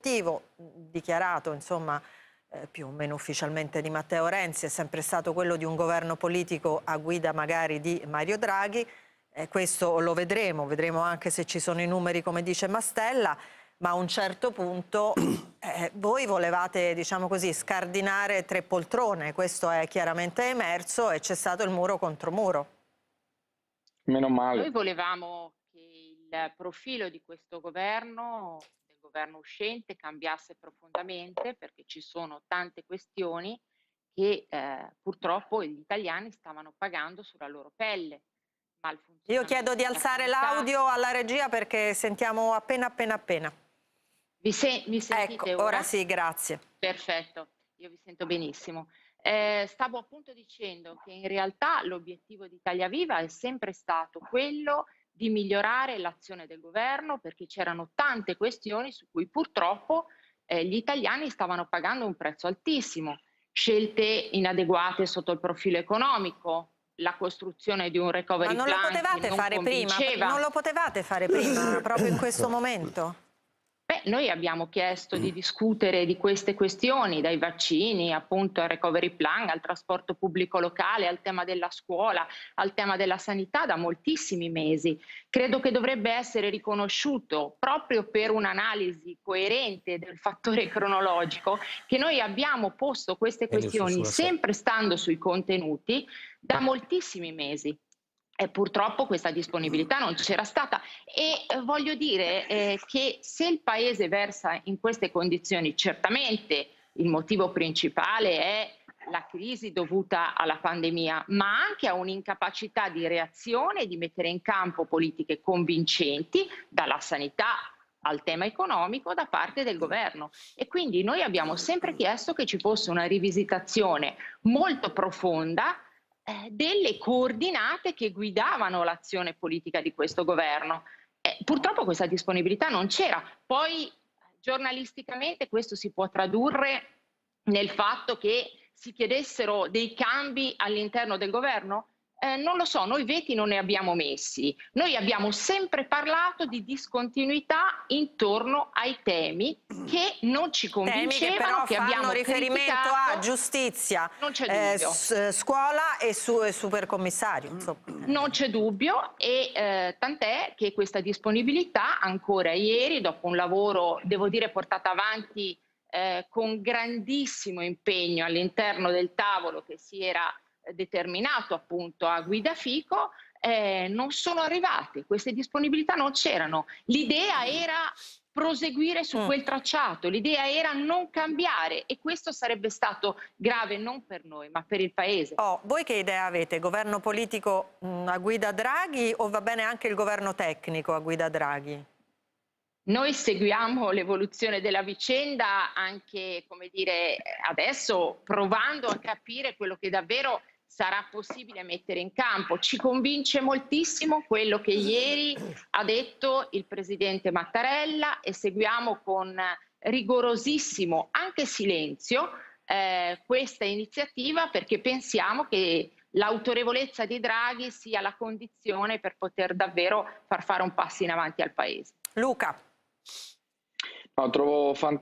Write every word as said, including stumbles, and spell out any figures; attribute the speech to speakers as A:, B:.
A: l'obiettivo dichiarato, insomma, eh, più o meno ufficialmente di Matteo Renzi è sempre stato quello di un governo politico a guida magari di Mario Draghi. Eh, questo lo vedremo, vedremo anche se ci sono i numeri come dice Mastella, ma a un certo punto eh, voi volevate, diciamo così, scardinare tre poltrone, questo è chiaramente emerso e c'è stato il muro contro muro.
B: Meno male.
C: Noi volevamo che il profilo di questo governo, del governo uscente, cambiasse profondamente perché ci sono tante questioni che eh, purtroppo gli italiani stavano pagando sulla loro pelle.
A: Io chiedo di alzare l'audio alla regia perché sentiamo appena appena appena.
C: Vi se mi sentite
A: ecco,
C: ora?
A: ora sì, grazie.
C: Perfetto, io vi sento benissimo. Eh, stavo appunto dicendo che in realtà l'obiettivo di Italia Viva è sempre stato quello di migliorare l'azione del governo perché c'erano tante questioni su cui purtroppo eh, gli italiani stavano pagando un prezzo altissimo. Scelte inadeguate sotto il profilo economico, la costruzione di un recovery
A: plan. Ma non lo potevate fare prima? Non lo potevate fare prima, proprio in questo momento?
C: Beh, noi abbiamo chiesto di discutere di queste questioni, dai vaccini, appunto al recovery plan, al trasporto pubblico locale, al tema della scuola, al tema della sanità da moltissimi mesi. Credo che dovrebbe essere riconosciuto proprio per un'analisi coerente del fattore cronologico che noi abbiamo posto queste questioni sempre stando sui contenuti da moltissimi mesi. E purtroppo questa disponibilità non c'era stata e eh, voglio dire eh, che se il Paese versa in queste condizioni, certamente il motivo principale è la crisi dovuta alla pandemia, ma anche a un'incapacità di reazione e di mettere in campo politiche convincenti dalla sanità al tema economico da parte del governo. E quindi noi abbiamo sempre chiesto che ci fosse una rivisitazione molto profonda delle coordinate che guidavano l'azione politica di questo governo. Eh, purtroppo questa disponibilità non c'era. Poi giornalisticamente questo si può tradurre nel fatto che si chiedessero dei cambi all'interno del governo? Eh, non lo so, noi veti non ne abbiamo messi. Noi abbiamo sempre parlato di discontinuità intorno ai temi che non ci convincevano,
A: temi che però
C: che
A: fanno
C: abbiamo
A: riferimento
C: criticato.
A: a giustizia,
C: non c'è
A: eh,
C: dubbio.
A: s- scuola e su e supercommissario. Insomma.
C: Non c'è dubbio e eh, tant'è che questa disponibilità ancora ieri, dopo un lavoro, devo dire, portato avanti eh, con grandissimo impegno all'interno del tavolo che si era determinato appunto a guida Fico, eh, non sono arrivate, queste disponibilità non c'erano. L'idea era proseguire su quel tracciato, l'idea era non cambiare e questo sarebbe stato grave non per noi ma per il Paese.
A: Oh, voi che idea avete? Governo politico mh, a guida Draghi o va bene anche il governo tecnico a guida Draghi?
C: Noi seguiamo l'evoluzione della vicenda anche, come dire, adesso provando a capire quello che davvero sarà possibile mettere in campo. Ci convince moltissimo quello che ieri ha detto il presidente Mattarella e seguiamo con rigorosissimo anche silenzio eh, questa iniziativa perché pensiamo che l'autorevolezza di Draghi sia la condizione per poter davvero far fare un passo in avanti al Paese.
A: Luca.
B: No, trovo fantastico.